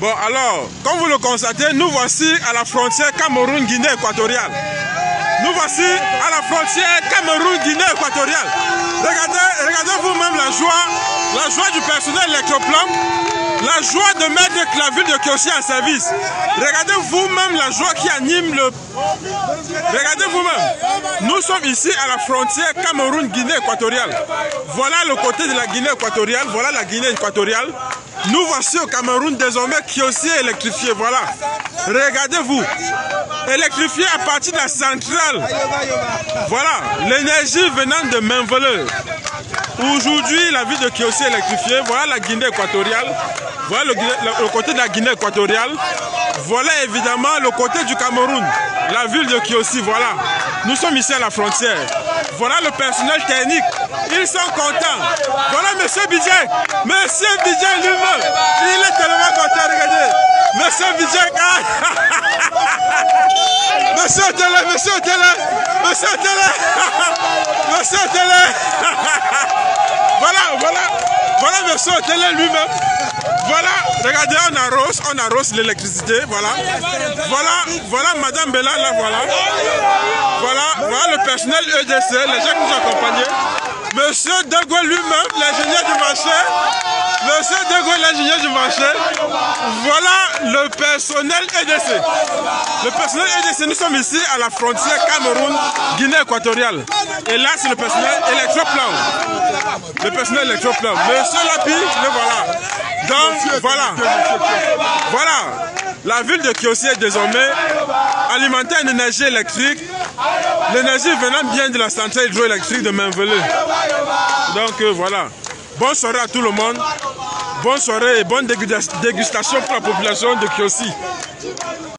Bon, alors, comme vous le constatez, nous voici à la frontière Cameroun-Guinée équatoriale. Nous voici à la frontière Cameroun-Guinée équatoriale. Regardez vous-même la joie du personnel électroplan, la joie de mettre la ville de Kiossi en service. Regardez vous-même la joie qui anime le... Regardez vous-même. Nous sommes ici à la frontière Cameroun-Guinée équatoriale. Voilà le côté de la Guinée équatoriale, voilà la Guinée équatoriale. Nous voici au Cameroun désormais Kiossi électrifié, voilà. Regardez-vous. Électrifié à partir de la centrale. Voilà, l'énergie venant de Mainveleu. Aujourd'hui, la ville de Kiossi électrifiée, voilà la Guinée équatoriale. Voilà le côté de la Guinée équatoriale. Voilà évidemment le côté du Cameroun, la ville de Kiossi, voilà. Nous sommes ici à la frontière. Voilà le personnel technique. Ils sont contents. Voilà Monsieur Bidjek. Monsieur Bidjek lui-même. Il est tellement content, regardez. Monsieur Bidjek. Monsieur Télé, Monsieur Télé. Monsieur Télé. Monsieur Télé. Voilà Monsieur Télé lui-même. Voilà, regardez, on arrose l'électricité, voilà. Voilà Madame Bella, là, voilà le personnel EDC, les gens qui nous accompagnent. Monsieur Dego lui-même, l'ingénieur du marché. Monsieur Dego, l'ingénieur du marché. Voilà le personnel EDC. Le personnel EDC, nous sommes ici à la frontière Cameroun-Guinée équatoriale. Et là, c'est le personnel électroplan. Le personnel électroplan. Monsieur Lapi, le voilà. Donc voilà, la ville de Kiossi est désormais alimentée en énergie électrique, l'énergie venant bien de la centrale hydroélectrique de Mainveleu. Donc voilà, bonne soirée à tout le monde, bonne soirée et bonne dégustation pour la population de Kiossi.